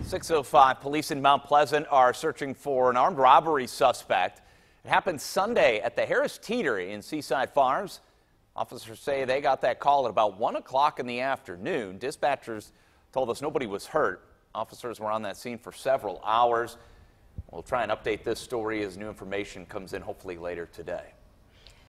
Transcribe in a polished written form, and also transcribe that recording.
6:05, police in Mount Pleasant are searching for an armed robbery suspect. It happened Sunday at the Harris Teeter in Seaside Farms. Officers say they got that call at about 1 o'clock in the afternoon. Dispatchers told us nobody was hurt. Officers were on that scene for several hours. We'll try and update this story as new information comes in hopefully later today.